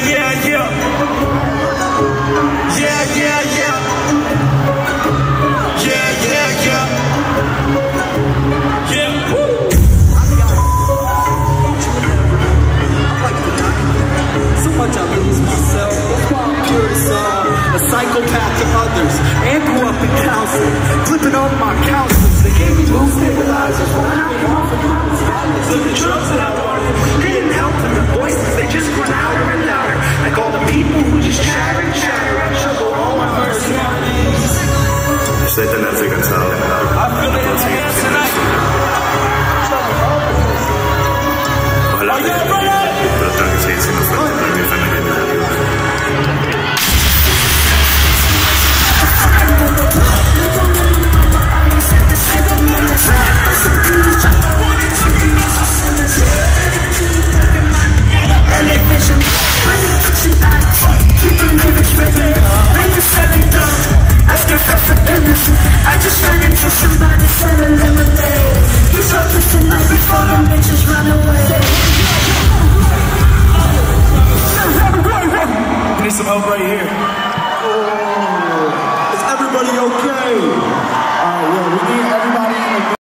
Psychopath to others, and grew up in counseling, flipping on my counselors. They gave me mood stabilizers when I went off of my desires. Look, the drugs that I wanted didn't help them. The voices, they just run louder and louder. Like all the people who just chatter and chatter. I juggle all my mercenaries. Estoy tan alto y cansado. Ojalá pero tengo que seguir siendo fuerte para mi familia y mis amigos. I just ran into somebody selling lemonade. He's hoping tonight before the bitches run away. I need some help right here. Oh, is everybody okay? Alright, well, we need everybody in the